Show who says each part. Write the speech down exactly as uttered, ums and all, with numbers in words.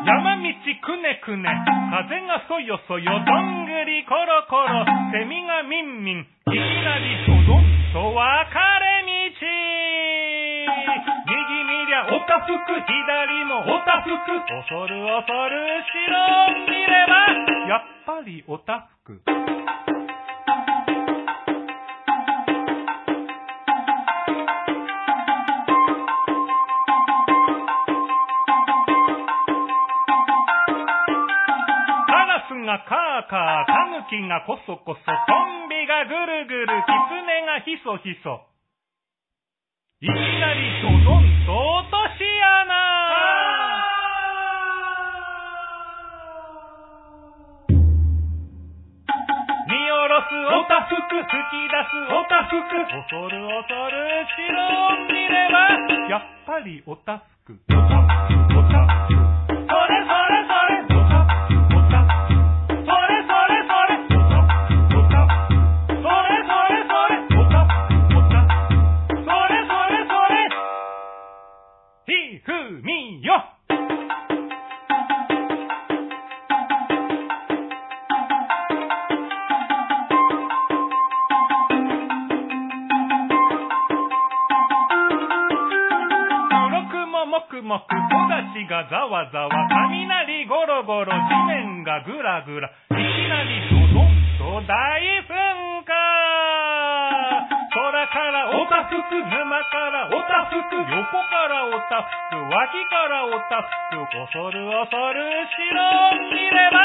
Speaker 1: 山道くねくね、風がそよそよ、どんぐりころころ、セミがみんみん、いきなりドドンと分かれ道。右見りゃおたふく、左もおたふく、恐る恐る後ろ見ればやっぱりおたふく。がカーカー、タヌキがコソコソ、トンビがぐるぐる、キツネがヒソヒソ。いきなりドドンと落とし穴。見下ろすおたふく、吹き出すおたふく、恐る恐る城を見ればやっぱりおたふく。おたふく、おたふく、それそれそれ、おたふく、おたふく。ふみよ。黒雲もくもく、木立がざわざわ、雷ゴロゴロ、地面がぐらぐら、いきなりドドンと大噴火。空からおたふく、沼からおたふく、横からおたふく、脇からおたふく、恐る恐る城を見れば